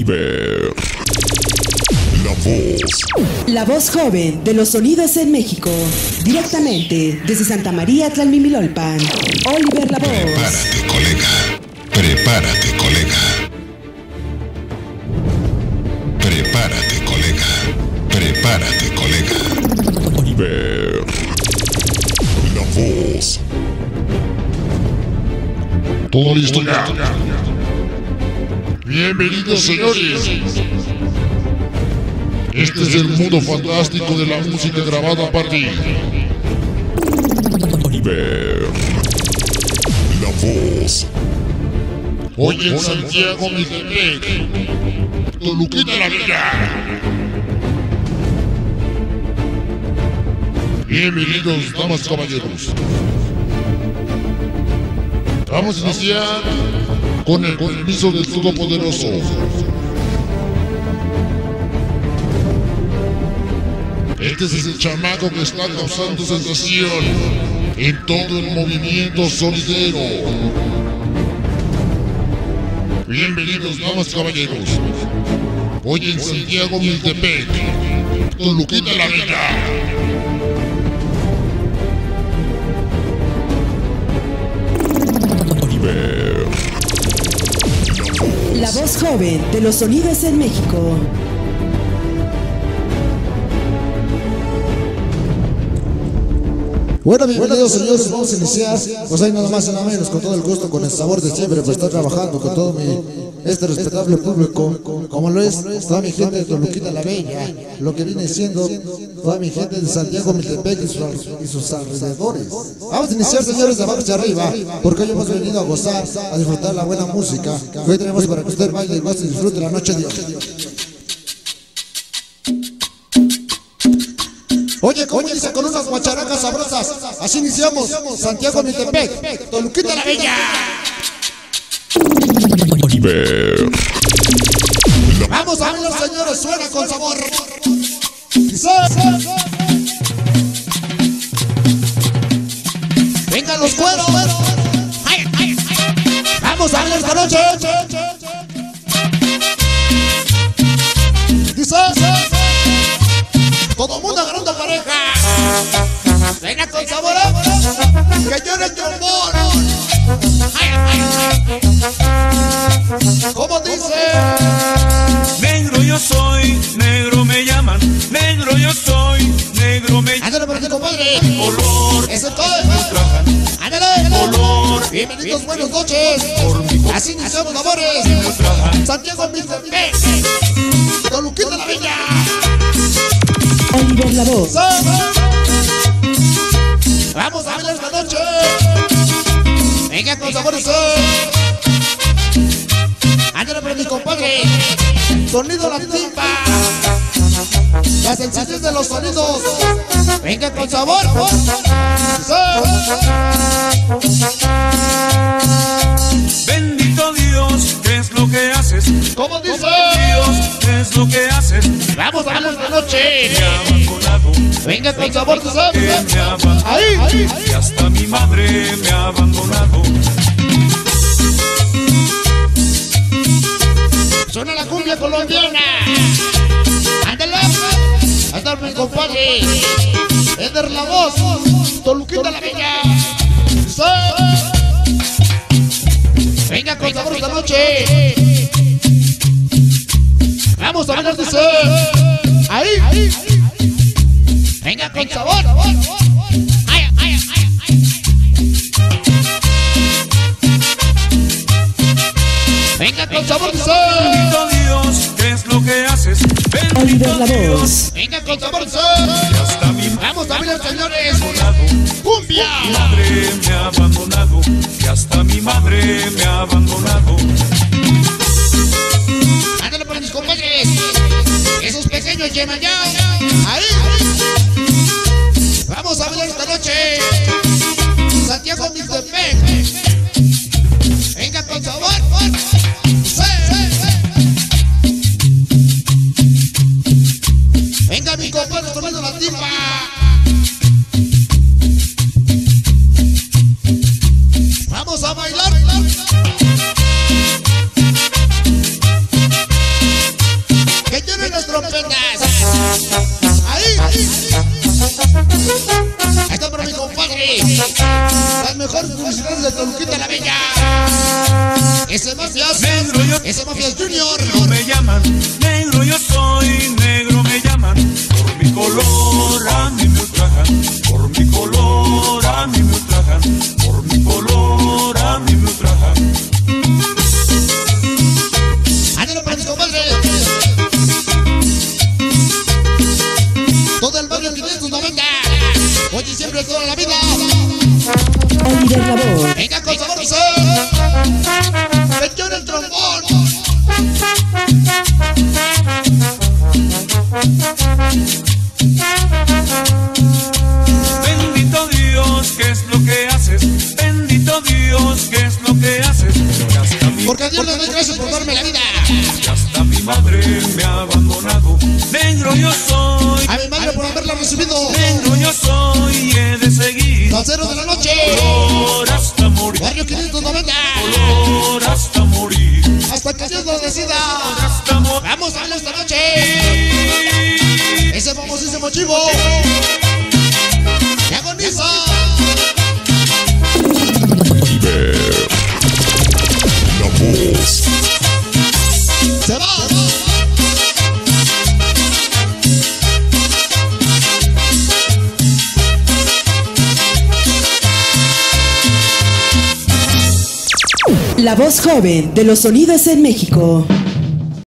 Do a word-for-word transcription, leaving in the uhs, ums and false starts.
Oliver. La voz. La voz joven de los sonidos en México. Directamente desde Santa María, Tlalmimilolpan. Oliver La voz. Prepárate, colega. Prepárate, colega. Prepárate, colega. Prepárate, colega. Oliver. La voz. Todo listo ya. Bienvenidos, señores. Este es el mundo fantástico de la música grabada para ti. Oliver. La voz. Hoy en Santiago, Mitepec, Toluquita la Bella. Bienvenidos, damas y caballeros. Vamos a iniciar con el permiso del Todopoderoso. Este es el chamaco que está causando sensación en todo el movimiento sonidero. Bienvenidos, damas y caballeros. Hoy en Santiago, Mitepec, Toluquita la Bella. Oliver. La voz joven de los sonidos en México. Bueno, bienvenidos, señores, vamos a iniciar, pues ahí nada más y nada menos, con todo el gusto, con el sabor de siempre, pues estar trabajando con todo mi, este respetable público, como lo es toda mi gente de Toluquita la Bella, lo que viene siendo toda mi gente de Santiago, Mitepec y sus, y sus alrededores. Vamos a iniciar, señores, de abajo hacia arriba, porque hoy hemos venido a gozar, a disfrutar la buena música, que hoy tenemos para que usted baile y goce y disfrute la noche de hoy. Oye, ¿cómo dice? Con unas guacharacas sabrosas. Así iniciamos. Santiago, Mitepec, Toluquita la Bella. Oliver. Vamos a ver, señores, suena con sabor. Dice. Vengan los cueros. Vamos a ver esta noche. Dice. Todo mundo agarrando pareja. Venga con sabor, que llore el trombón. ¿Cómo dice? Negro yo soy, negro me llaman. Negro yo soy, negro me llaman. Ándale por aquí, compadre. Color, Eso es todo. trajan. Ándale. Color, Bienvenidos, buenas noches. Así iniciamos, amores. Santiago, Mitepec, Toluquita la Bella. Oliver La voz. Vamos a bailar esta noche. Venga con sabores. Ándale por mi compadre. Sonido la timba. La sencillez de los sonidos. Venga con sabor. bendito Dios, ¿qué es lo que haces? ¿Cómo dice? Dios, ¿qué es lo que haces? Vamos a bailar esta noche. Me ha abandonado. Venga con sabor, tú Que sabes. me ha abandonado. Ahí, ahí. Y hasta mi madre me ha abandonado. Suena la cumbia colombiana. Ándale. Ahí está mi compadre. Eder La voz. Toluquita la Bella. Venga con sabor esta noche. Vamos a bailar, dice. Ahí. Venga con sabor. Ay, ay, ay, ay. Venga con sabor, dice. Bendito Dios, ¿qué es lo que haces? Oliver Bendito La Dios. voz. Venga con sabor, dice. Y hasta mi Vamos a bailar, señores. abandonado. Cumbia. Mi madre me ha abandonado. Y hasta mi madre me ha abandonado. Ándale por mis compadres. Esos pequeños llenan ya. Ahí. Vamos a bailar esta noche. Santiago, Mitepec. Venga con sabor. Sí. Venga mi compadre tomando la timba. Vamos a bailar. mejores publicidades de Toluquita la Bella. Ese Mafias, Negro yo, ese Mafias Junior. negro me llaman, negro yo soy, negro me llaman. Por mi color a mí me ultrajan, por mi color a mí me ultrajan, por mi color a mí me ultrajan. Ándale para mis compadres. Todo el barrio quinientos noventa. Hoy y siempre toda la vida. Oliver Labor. Venga con sabor, José. Señor el trombón. Bendito Dios, ¿qué es lo que haces? Bendito Dios, ¿qué es lo que haces? Que hasta mi, Porque a Dios le doy gracias por darme la vida. que hasta mi madre me ha abandonado. Negro yo soy, A mi madre por haberla recibido. negro yo soy y he de seguir. Las cero de la noche. Color hasta morir, Barrio quinientos noventa. color hasta morir, Hasta que Dios lo decida. hasta morir. Vamos a verlo esta noche. Ese famosísimo chivo que agoniza. Oliver. La voz. Se va. La voz joven de los sonidos en México.